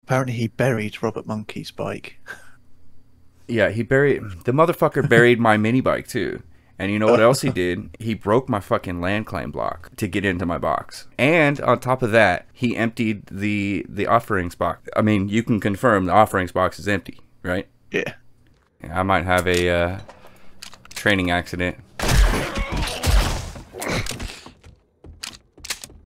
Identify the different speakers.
Speaker 1: Apparently he buried Robert Monkey's bike.
Speaker 2: Yeah, the motherfucker buried my mini bike too. And you know what else he did? He broke my fucking land claim block to get into my box. And on top of that, he emptied the offerings box. I mean, you can confirm the offerings box is empty, right?
Speaker 1: Yeah.
Speaker 2: I might have a training accident